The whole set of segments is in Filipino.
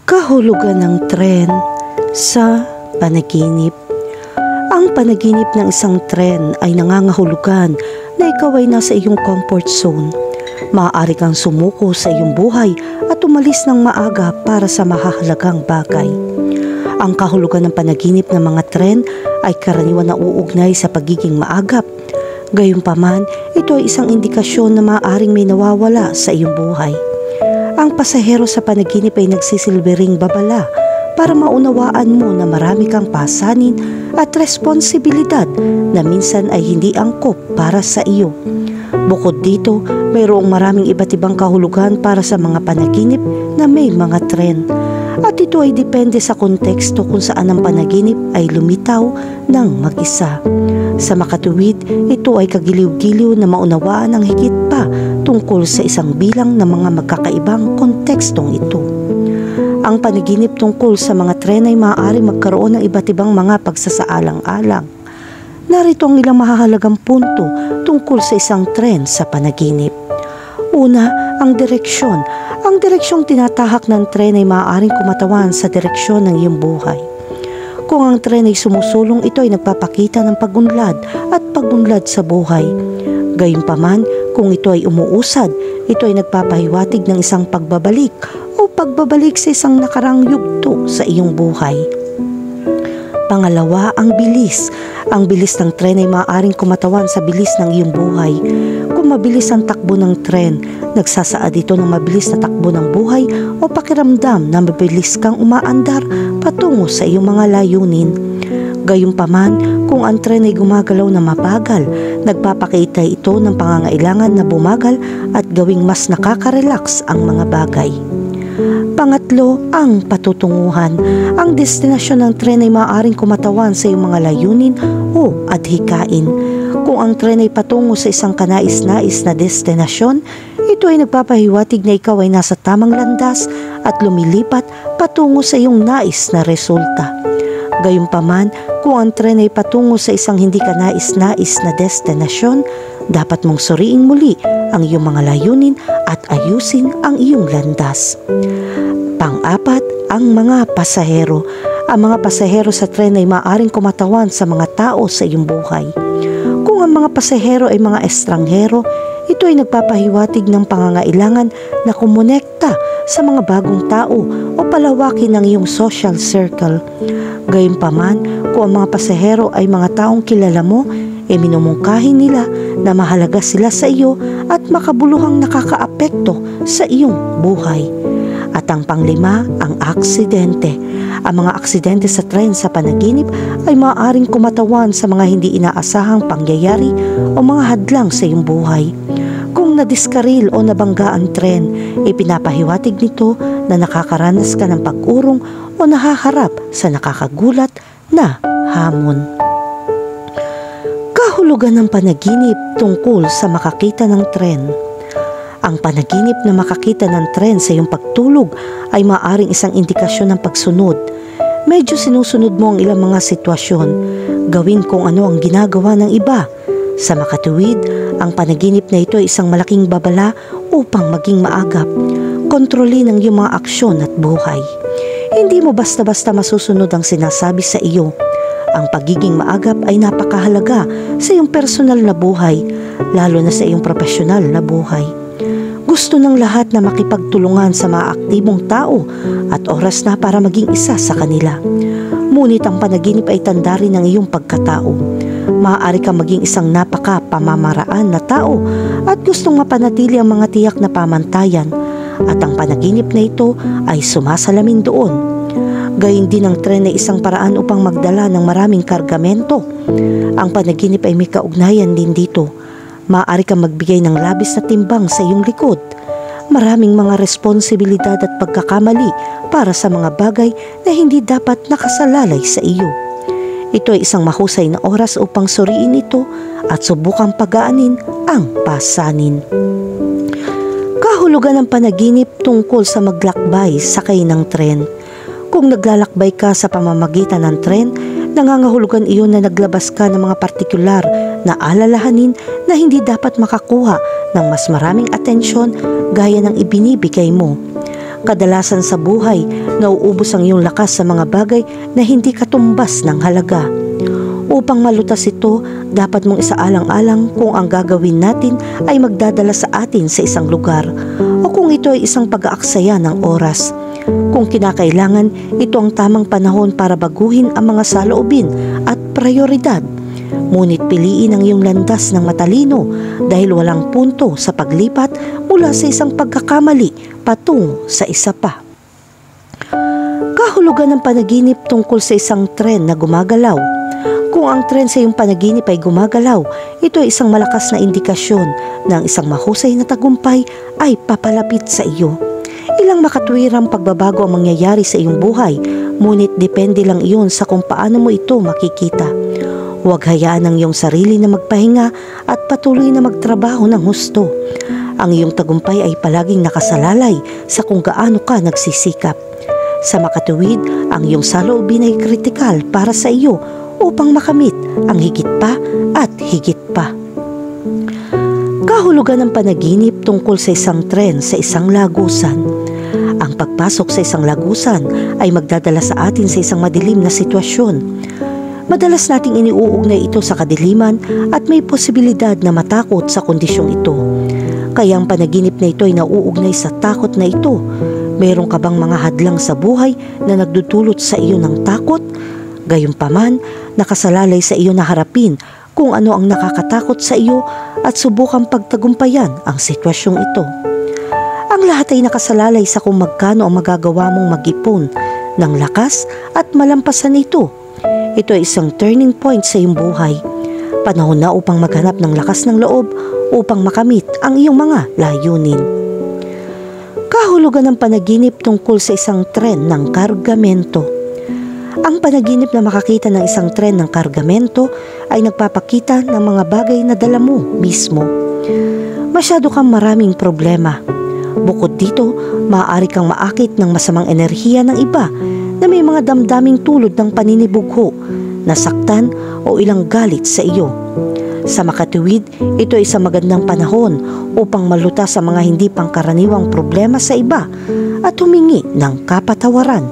Kahulugan ng tren sa panaginip. Ang panaginip ng isang tren ay nangangahulugan na ikaw ay nasa iyong comfort zone. Maaari kang sumuko sa iyong buhay at umalis ng maaga para sa mahahalagang bagay. Ang kahulugan ng panaginip ng mga tren ay karaniwan na uugnay sa pagiging maagap. Gayunpaman, ito ay isang indikasyon na maaaring may nawawala sa iyong buhay. Ang pasahero sa panaginip ay nagsisilbing babala para maunawaan mo na marami kang pasanin at responsibilidad na minsan ay hindi angkop para sa iyo. Bukod dito, mayroong maraming iba't ibang kahulugan para sa mga panaginip na may mga tren. At ito ay depende sa konteksto kung saan ang panaginip ay lumitaw ng mag-isa. Sa makatuwid, ito ay kagiliw-giliw na maunawaan ang higit pa tungkol sa isang bilang ng mga magkakaibang kontekstong ito. Ang panaginip tungkol sa mga tren ay maaari magkaroon ng iba't ibang mga pagsasaalang-alang. Narito ang ilang mahahalagang punto tungkol sa isang tren sa panaginip. Una, ang direksyon. Ang direksyong tinatahak ng tren ay maaaring kumatawan sa direksyon ng iyong buhay. Kung ang tren ay sumusulong, ito ay nagpapakita ng pagunlad at pagunlad sa buhay. Gayunpaman, kung ito ay umuusad, ito ay nagpapahiwatig ng isang pagbabalik o pagbabalik sa isang nakarang yugto sa iyong buhay. Pangalawa, ang bilis. Ang bilis ng tren ay maaaring kumatawan sa bilis ng iyong buhay. Kung mabilis ang takbo ng tren, nagsasaad ito ng mabilis na takbo ng buhay o pakiramdam na mabilis kang umaandar patungo sa iyong mga layunin. Gayunpaman, kung ang tren ay gumagalaw na mabagal, nagpapakita ito ng pangangailangan na bumagal at gawing mas nakaka-relax ang mga bagay. Pangatlo, ang patutunguhan. Ang destinasyon ng tren ay maaaring kumatawan sa iyong mga layunin o adhikain. Kung ang tren ay patungo sa isang kanais-nais na destinasyon, ito ay nagpapahiwatig na ikaw ay nasa tamang landas at lumilipat patungo sa iyong nais na resulta. Gayunpaman, kung ang tren ay patungo sa isang hindi kanais-nais na destinasyon, dapat mong suriin muli ang iyong mga layunin at ayusin ang iyong landas. Pang-apat, ang mga pasahero. Ang mga pasahero sa tren ay maaaring kumatawan sa mga tao sa iyong buhay. Kung ang mga pasahero ay mga estranghero, ito ay nagpapahiwatig ng pangangailangan na kumonekta sa mga bagong tao o palawakin ang iyong social circle. Gayunpaman, kung ang mga pasahero ay mga taong kilala mo, minumungkahi nila na mahalaga sila sa iyo at makabuluhang nakakaapekto sa iyong buhay. At ang panglima, ang aksidente. Ang mga aksidente sa tren sa panaginip ay maaaring kumatawan sa mga hindi inaasahang pangyayari o mga hadlang sa iyong buhay. Kung nadiskaril o nabangga ang tren, ipinapahiwatig nito na nakakaranas ka ng pag-urong o nahaharap sa nakakagulat na hamon. Kahulugan ng panaginip tungkol sa makakita ng tren. Ang panaginip na makakita ng tren sa iyong pagtulog ay maaaring isang indikasyon ng pagsunod. Medyo sinusunod mo ang ilang mga sitwasyon. Gawin kung ano ang ginagawa ng iba. Sa makatuwid, ang panaginip na ito ay isang malaking babala upang maging maagap. Kontrolin ang iyong mga aksyon at buhay. Hindi mo basta-basta masusunod ang sinasabi sa iyo. Ang pagiging maagap ay napakahalaga sa iyong personal na buhay, lalo na sa iyong profesional na buhay. Gusto ng lahat na makipagtulungan sa mga aktibong tao at oras na para maging isa sa kanila. Ngunit ang panaginip ay tanda rin ng iyong pagkatao. Maaari kang maging isang napaka-pamamaraan na tao at gustong mapanatili ang mga tiyak na pamantayan, at ang panaginip na ito ay sumasalamin doon. Gayun din ang tren ay isang paraan upang magdala ng maraming kargamento. Ang panaginip ay may kaugnayan din dito. Maaari kang magbigay ng labis na timbang sa iyong likod. Maraming mga responsibilidad at pagkakamali para sa mga bagay na hindi dapat nakasalalay sa iyo. Ito ay isang mahusay na oras upang suriin ito at subukang pagaanin ang pasanin. Kahulugan ng panaginip tungkol sa maglakbay sakay ng tren. Kung naglalakbay ka sa pamamagitan ng tren, nangangahulugan iyon na naglabas ka ng mga partikular na alalahanin na hindi dapat makakuha ng mas maraming atensyon gaya ng ibinibigay mo. Kadalasan sa buhay, nauubos ang iyong lakas sa mga bagay na hindi katumbas ng halaga. Upang malutas ito, dapat mong isaalang-alang kung ang gagawin natin ay magdadala sa atin sa isang lugar o kung ito ay isang pag-aaksaya ng oras. Kung kinakailangan, ito ang tamang panahon para baguhin ang mga saloobin at prioridad. Ngunit piliin ang iyong landas ng matalino dahil walang punto sa paglipat mula sa isang pagkakamali patungo sa isa pa. Kahulugan ng panaginip tungkol sa isang tren na gumagalaw. Kung ang tren sa iyong panaginip ay gumagalaw, ito ay isang malakas na indikasyon na ang isang mahusay na tagumpay ay papalapit sa iyo. Ilang makatwirang pagbabago ang mangyayari sa iyong buhay, ngunit depende lang iyon sa kung paano mo ito makikita. Huwag hayaan ang iyong sarili na magpahinga at patuloy na magtrabaho ng husto. Ang iyong tagumpay ay palaging nakasalalay sa kung gaano ka nagsisikap. Sa makatuwid, ang iyong saloobin ay kritikal para sa iyo upang makamit ang higit pa at higit pa. Kahulugan ng panaginip tungkol sa isang tren sa isang lagusan. Ang pagpasok sa isang lagusan ay magdadala sa atin sa isang madilim na sitwasyon. Madalas nating iniuugnay ito sa kadiliman at may posibilidad na matakot sa kondisyong ito. Kaya ang panaginip na ito ay nauugnay sa takot na ito. Mayroon ka bang mga hadlang sa buhay na nagdudulot sa iyo ng takot? Gayunpaman, nakasalalay sa iyo na harapin kung ano ang nakakatakot sa iyo at subukang pagtagumpayan ang sitwasyong ito. Ang lahat ay nakasalalay sa kung magkano ang magagawa mong mag-ipon ng lakas at malampasan ito. Ito ay isang turning point sa iyong buhay. Panahon na upang maghanap ng lakas ng loob upang makamit ang iyong mga layunin. Kahulugan ng panaginip tungkol sa isang tren ng kargamento. Ang panaginip na makakita ng isang tren ng kargamento ay nagpapakita ng mga bagay na dala mo mismo. Masyado kang maraming problema. Bukod dito, maaari kang maakit ng masamang enerhiya ng iba na may mga damdaming tulad ng paninibugho, nasaktan o ilang galit sa iyo. Sa makatuwid, ito ay isang magandang panahon upang malutas sa mga hindi pangkaraniwang problema sa iba at humingi ng kapatawaran.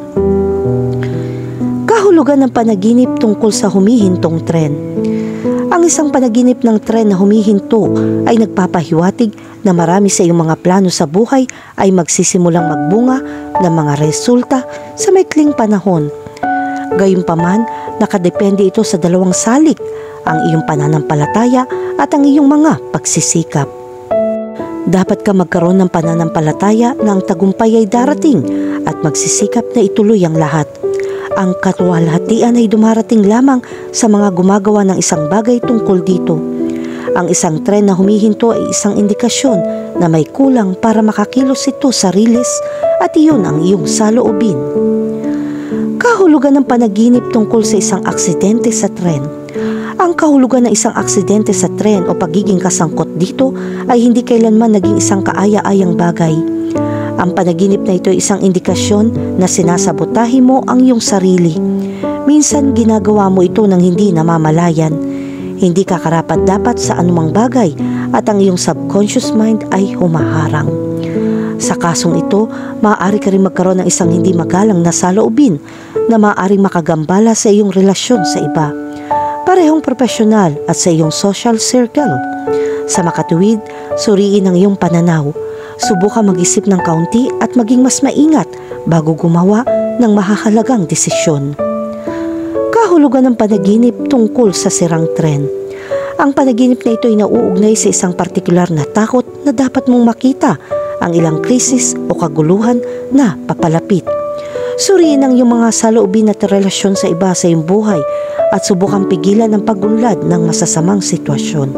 Kahulugan ng panaginip tungkol sa humihintong tren. Ang isang panaginip ng tren na humihinto ay nagpapahiwatig na marami sa iyong mga plano sa buhay ay magsisimulang magbunga ng mga resulta sa maikling panahon. Gayunpaman, nakadepende ito sa dalawang salik, ang iyong pananampalataya at ang iyong mga pagsisikap. Dapat ka magkaroon ng pananampalataya na ang tagumpay ay darating at magsisikap na ituloy ang lahat. Ang katuwalhatian ay dumarating lamang sa mga gumagawa ng isang bagay tungkol dito. Ang isang tren na humihinto ay isang indikasyon na may kulang para makakilos ito sa riles at iyon ang iyong saloobin. Kahulugan ng panaginip tungkol sa isang aksidente sa tren. Ang kahulugan ng isang aksidente sa tren o pagiging kasangkot dito ay hindi kailanman naging isang kaaya-ayang bagay. Ang panaginip na ito ay isang indikasyon na sinasabotahe mo ang iyong sarili. Minsan ginagawa mo ito nang hindi namamalayan. Hindi ka karapat-dapat sa anumang bagay at ang iyong subconscious mind ay humaharang. Sa kasong ito, maaari ka rin magkaroon ng isang hindi magalang na saloobin na maaaring makagambala sa iyong relasyon sa iba, parehong profesional at sa iyong social circle. Sa makatuwid, suriin ang iyong pananaw. Subukan mag-isip ng kaunti at maging mas maingat bago gumawa ng mahahalagang desisyon. Kahulugan ng panaginip tungkol sa sirang tren. Ang panaginip na ito ay nauugnay sa isang partikular na takot na dapat mong makita ang ilang krisis o kaguluhan na papalapit. Suriin ang iyong mga saloobin at relasyon sa iba sa iyong buhay at subukan pigilan ang pagunlad ng masasamang sitwasyon.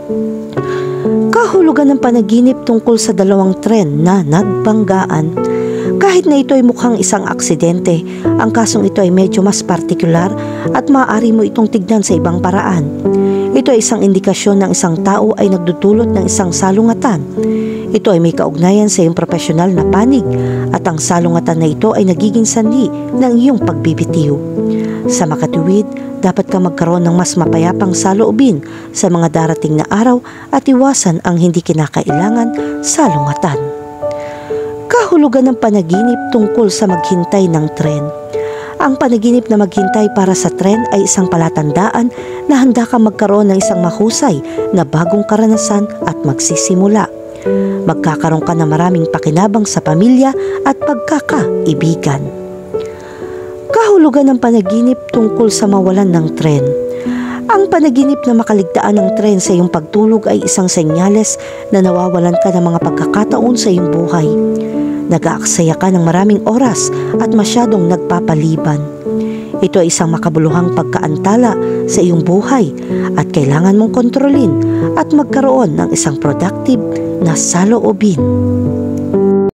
Kahulugan ng panaginip tungkol sa dalawang tren na nagbanggaan. Kahit na ito ay mukhang isang aksidente, ang kasong ito ay medyo mas partikular at maaari mo itong tignan sa ibang paraan. Ito ay isang indikasyon ng isang tao ay nagdudulot ng isang salungatan. Ito ay may kaugnayan sa iyong profesional na panig at ang salungatan na ito ay nagiging sanhi ng iyong pagbibitiw. Sa makatuwid, dapat ka magkaroon ng mas mapayapang saloobin sa mga darating na araw at iwasan ang hindi kinakailangan salungatan. Kahulugan ng panaginip tungkol sa maghintay ng tren. Ang panaginip na maghintay para sa tren ay isang palatandaan na handa kang magkaroon ng isang mahusay na bagong karanasan at magsisimula. Magkakaroon ka ng maraming pakinabang sa pamilya at pagkakaibigan. Kahulugan ng panaginip tungkol sa mawalan ng tren. Ang panaginip na makaligtaan ng tren sa iyong pagtulog ay isang senyales na nawawalan ka ng mga pagkakataon sa iyong buhay. Nag-aaksaya ka ng maraming oras at masyadong nagpapaliban. Ito ay isang makabuluhang pagkaantala sa iyong buhay at kailangan mong kontrolin at magkaroon ng isang productive na saloobin.